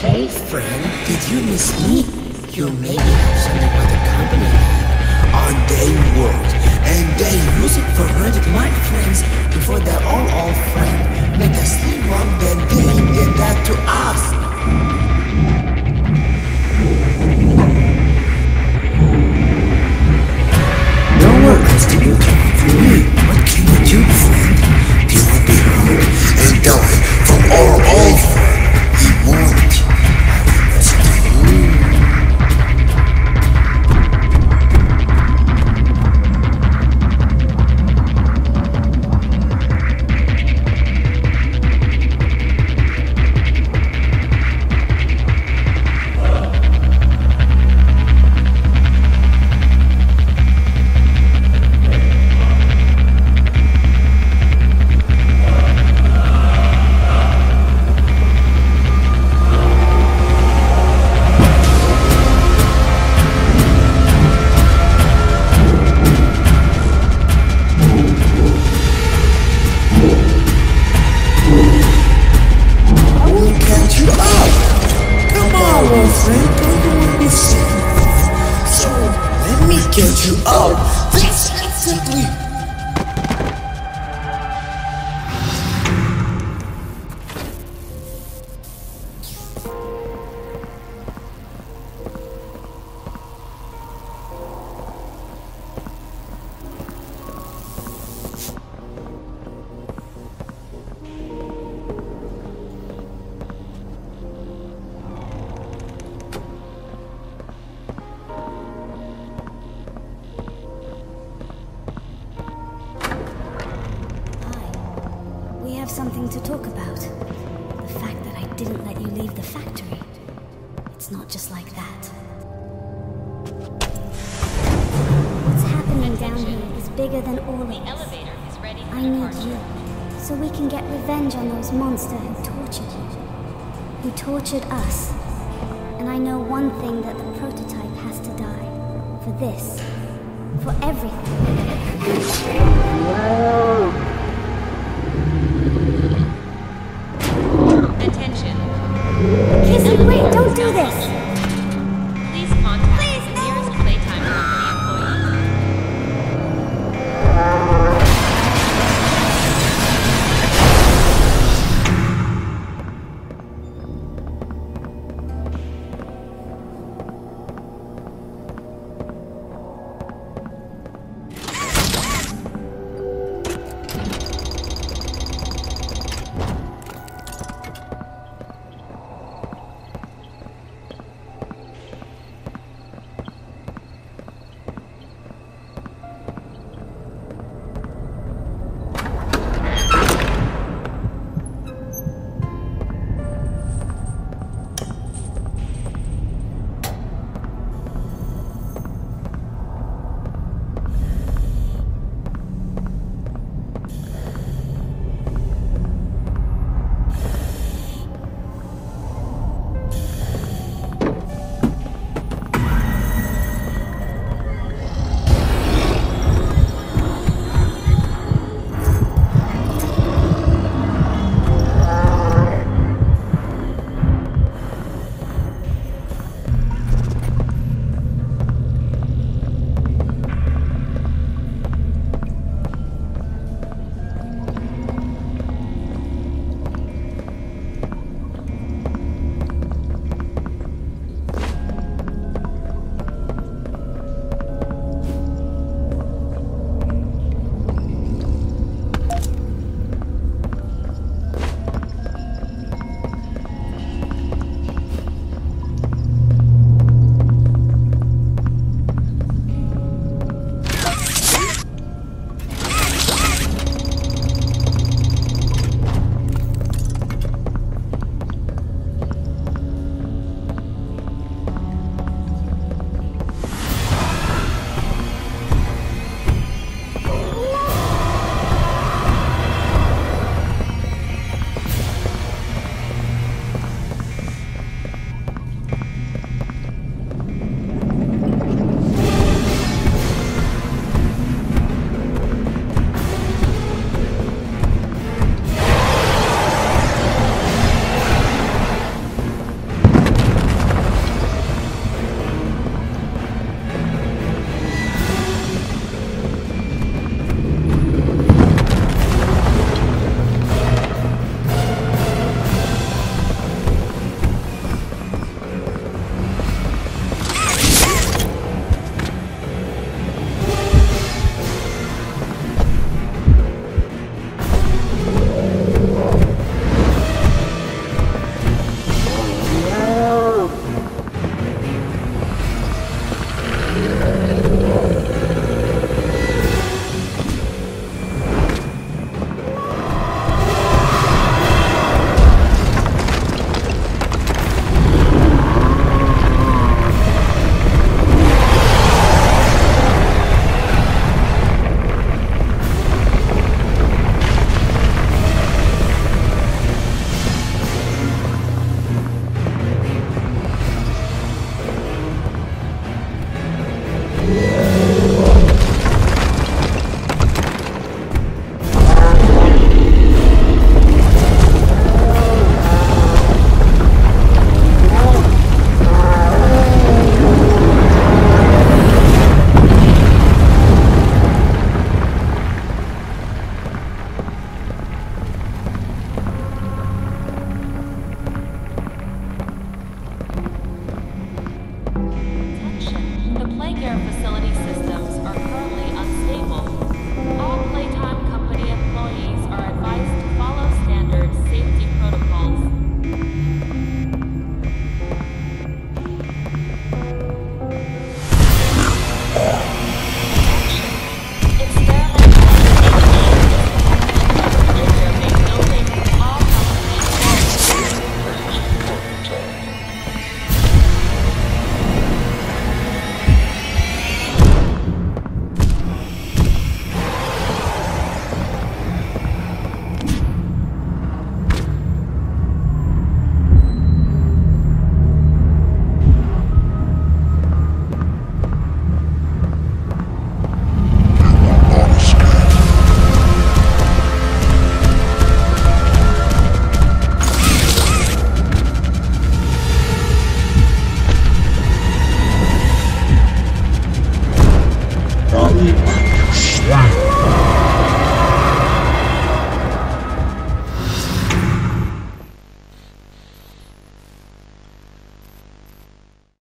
Hey friend, did you miss me? You maybe have something what the company have on their world, and they use it for hurting my friends before they're all friends. Make us sleep wrong, then they did that to us. No one has to do for me. What can you do, friend? You will be hurt and die from our old friend. We want. That's the rule. Get you out. That's exactly. Something to talk about. The fact that I didn't let you leave the factory. It's not just like that. What's happening down here is bigger than all of us. I need you, so we can get revenge on those monsters who tortured you. Who tortured us. And I know one thing, that the prototype has to die. For this. For everything. Attention. Kissy, wait, don't do this! Please contact the nearest Playtime company employee. The Playcare facility